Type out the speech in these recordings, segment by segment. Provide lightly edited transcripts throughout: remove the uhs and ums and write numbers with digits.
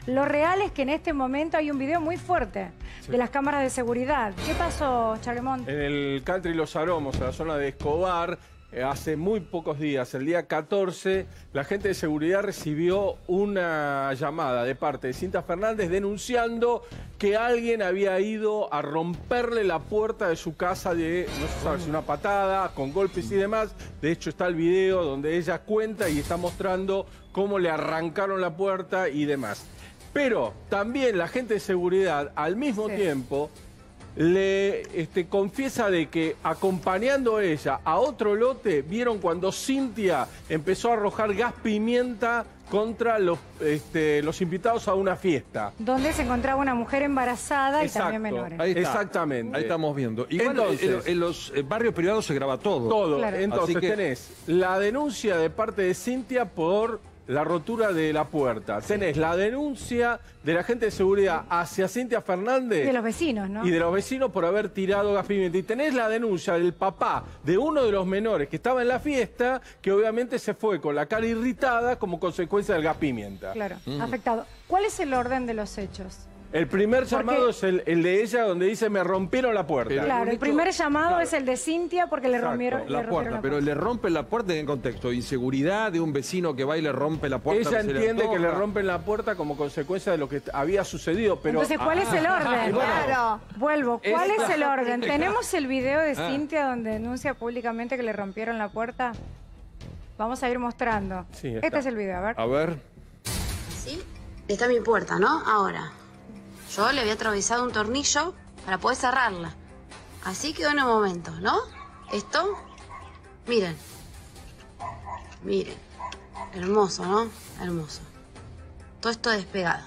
Lo real es que en este momento hay un video muy fuerte de las cámaras de seguridad. ¿Qué pasó, Charlemont? En el Country Los Aromos, en la zona de Escobar, hace muy pocos días, el día 14, la gente de seguridad recibió una llamada de parte de Cintia Fernández denunciando que alguien había ido a romperle la puerta de su casa de, no se sabe si una patada, con golpes y demás. De hecho está el video donde ella cuenta y está mostrando cómo le arrancaron la puerta y demás. Pero también la gente de seguridad, al mismo tiempo, le confiesa de que acompañando a ella a otro lote, vieron cuando Cintia empezó a arrojar gas pimienta contra los invitados a una fiesta. Donde se encontraba una mujer embarazada y también menores. Ahí está. Exactamente. Ahí estamos viendo. Igual entonces, en los barrios privados se graba todo. Todo. Claro. Entonces Así que tenés la denuncia de parte de Cintia por la rotura de la puerta. Tenés la denuncia de la gente de seguridad hacia Cintia Fernández. De los vecinos, ¿no? Y de los vecinos por haber tirado gas pimienta. Y tenés la denuncia del papá de uno de los menores que estaba en la fiesta, que obviamente se fue con la cara irritada como consecuencia del gas pimienta. Claro, afectado. ¿Cuál es el orden de los hechos? El primer llamado es el de ella, donde dice, me rompieron la puerta. Pero Claro, el primer llamado es el de Cintia porque le rompieron la puerta, pero le rompen la puerta en contexto. Inseguridad de un vecino que va y le rompe la puerta. Ella entiende que le rompen la puerta como consecuencia de lo que había sucedido, pero... Entonces, ¿cuál es el orden? Claro. Vuelvo, ¿cuál es el orden? ¿Tenemos el video de Cintia donde denuncia públicamente que le rompieron la puerta? Vamos a ir mostrando. Sí, está. Este es el video, a ver. A ver. ¿Sí? Está mi puerta, ¿no? Ahora, yo le había atravesado un tornillo para poder cerrarla. Así quedó en un momento, ¿no? Esto, miren. Miren. Hermoso, ¿no? Hermoso. Todo esto despegado.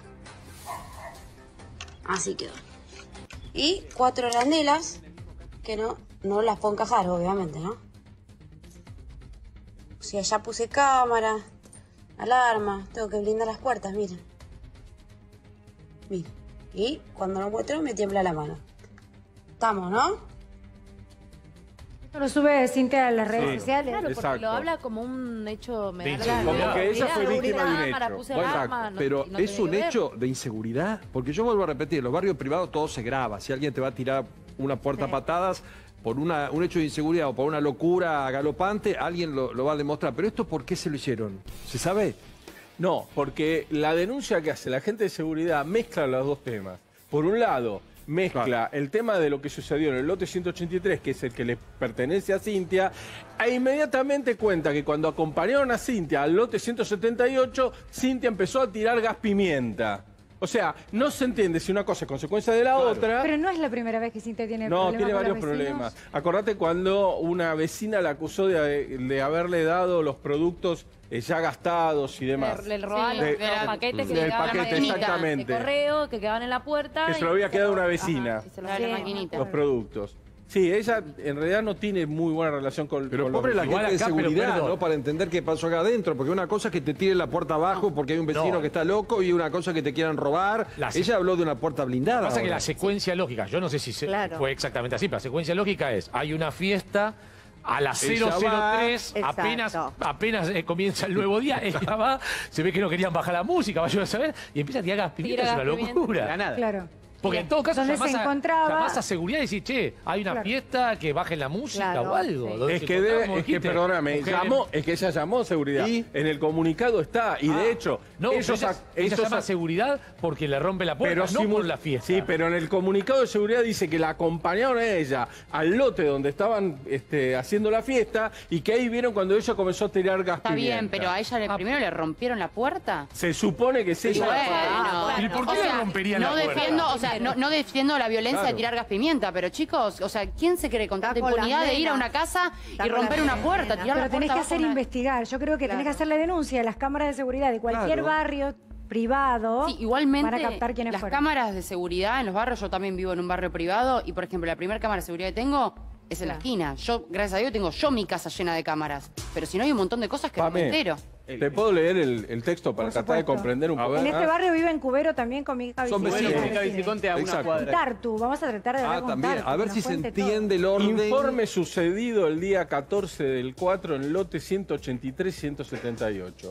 Así quedó. Y 4 arandelas que no las puedo encajar, obviamente, ¿no? O sea, ya puse cámara, alarma, tengo que blindar las puertas, miren. Miren. Y cuando lo muestro me tiembla la mano. Estamos, ¿no? Esto lo sube Cintia a las redes sociales. Claro, porque Exacto. lo habla como un hecho... Me Como que ella fue víctima de un hecho. Bueno, Pero ¿es un hecho de inseguridad? Porque yo vuelvo a repetir, en los barrios privados todo se graba. Si alguien te va a tirar una puerta a patadas por un hecho de inseguridad o por una locura galopante, alguien lo va a demostrar. Pero ¿esto por qué se lo hicieron? ¿Se sabe? No, porque la denuncia que hace la gente de seguridad mezcla los dos temas. Por un lado, mezcla el tema de lo que sucedió en el lote 183, que es el que le pertenece a Cintia, e inmediatamente cuenta que cuando acompañaron a Cintia al lote 178, Cintia empezó a tirar gas pimienta. O sea, no se entiende si una cosa es consecuencia de la otra. Pero no es la primera vez que Cintia tiene problemas. No, tiene con varios los vecinos. problemas. Acordate cuando una vecina la acusó de haberle dado los productos ya gastados y demás. Le robaban los paquetes que del quedaban en la paquete, maquinita exactamente. de correo, que quedaban en la puerta. Que se lo había quedado una vecina. Ajá, y se lo daba la maquinita. Los productos. Sí, ella en realidad no tiene muy buena relación con Pero con pobre la vecinos. gente de acá, pero seguridad, perdón. ¿no? Para entender qué pasó acá adentro. Porque una cosa es que te tiren la puerta abajo porque hay un vecino que está loco y una cosa es que te quieran robar. Ella habló de una puerta blindada. Pasa que ahora. la secuencia lógica, yo no sé si fue exactamente así, pero la secuencia lógica es, hay una fiesta, a las Ella 003, Exacto. apenas comienza el nuevo día, ella va, se ve que no querían bajar la música, vaya a saber, y empieza a tirar gas pimienta, es una locura. Claro. Porque en todo caso Donde se encontraba... llamás a seguridad y decís, che, hay una fiesta, que bajen la música o algo. Donde Es se que, encontraban, es que dijiste, perdóname, mujeres. es que ella llamó a seguridad. ¿Y? En el comunicado está. Y de hecho, No, ella llama a seguridad porque le rompe la puerta, no por la fiesta. Sí, pero en el comunicado de seguridad dice que la acompañaron a ella al lote donde estaban haciendo la fiesta y que ahí vieron cuando ella comenzó a tirar gas Está pimienta. bien, pero a ella primero le rompieron la puerta. Se supone que sí. ¿Y por qué le romperían no la puerta? defiendo, o sea, no defiendo la violencia de tirar gas pimienta, pero chicos, o sea, ¿quién se cree con tanta Está con las impunidad de ir a una nenas. casa Está y con romper las una puerta, nenas. tirar la Pero tenés puerta que abajo hacer una- investigar. Yo creo que tenés que hacer la denuncia de las cámaras de seguridad de cualquier barrio privado. Sí, igualmente, para captar quiénes las fueron. cámaras de seguridad en los barrios, yo también vivo en un barrio privado y, por ejemplo, la primera cámara de seguridad que tengo es en la esquina. Yo, gracias a Dios, tengo mi casa llena de cámaras. Pero si no, hay un montón de cosas que no me Pame, entero. ¿te puedo leer el texto para Por tratar de supuesto. comprender un poco? En este barrio vive en Cubero también con mi hija Son Viciconte. vecinos. Bueno, Viciconte a una Exacto. cuadra. Tartu, vamos a tratar de hablar con También. Tartu, A ver que si nos se cuente todo. entiende el orden. Informe sucedido el día 14 del 4 en lote 183 y 178.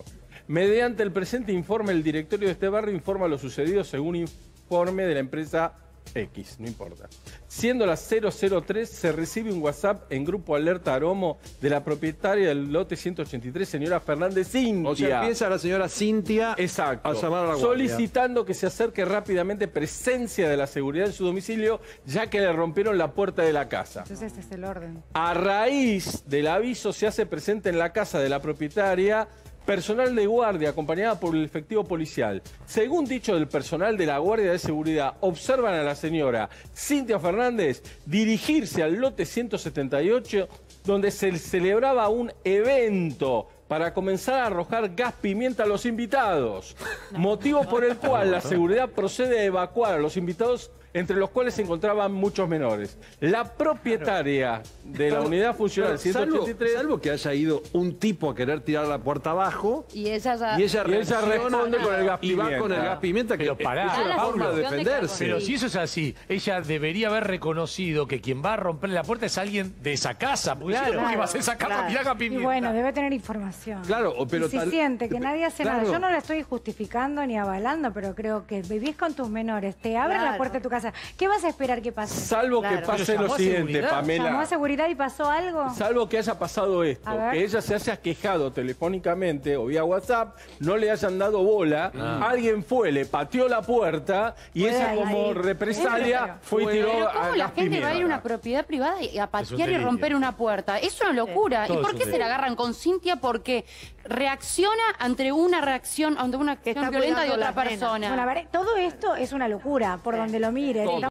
Mediante el presente informe, el directorio de este barrio informa lo sucedido según informe de la empresa X, no importa. Siendo las 003, se recibe un WhatsApp en Grupo Alerta Aromo de la propietaria del lote 183, señora Fernández Cintia. O sea, empieza la señora Cintia Exacto. a llamar a la guardia. Solicitando que se acerque rápidamente presencia de la seguridad en su domicilio, ya que le rompieron la puerta de la casa. Entonces este es el orden. A raíz del aviso se hace presente en la casa de la propietaria personal de guardia acompañada por el efectivo policial. Según dicho del personal de la Guardia de Seguridad, observan a la señora Cintia Fernández dirigirse al lote 178 donde se celebraba un evento para comenzar a arrojar gas pimienta a los invitados. Motivo por el cual la seguridad procede a evacuar a los invitados, entre los cuales se encontraban muchos menores. La propietaria de la unidad funcional 183... Salvo que haya ido un tipo a querer tirar la puerta abajo Y ella ya... y ella responde con el gas y va pimienta. con el gas pimienta, que Pero pará, es una Paulo. forma de defenderse. Pero si eso es así, ella debería haber reconocido que quien va a romperle la puerta es alguien de esa casa. Porque si no, ¿por qué vas a esa casa a tirar gas Y pimienta? bueno, debe tener información. Claro, pero Y si siente que nadie hace claro. nada. Yo no la estoy justificando ni avalando, pero creo que vivís con tus menores, te abren la puerta de tu casa. ¿Qué vas a esperar que pase? Salvo que pase Pero lo llamó a siguiente, seguridad. ¿Llamó Pamela. a seguridad y pasó algo? Salvo que haya pasado esto, A ver. que ella se haya quejado telefónicamente o vía WhatsApp, no le hayan dado bola, alguien fue, le pateó la puerta y Puede ella ahí. como represalia fue y tiró Pero a ¿cómo la gas gente va a ir a pimienta. una propiedad privada y a patear y delirio. romper una puerta? Es una locura. Todo ¿Y por es qué un se la delirio. agarran con Cintia? Porque reacciona ante una acción está violenta de cuidando otra las nenas. persona. Bueno, a ver, todo esto es una locura, por donde lo mire. Todo.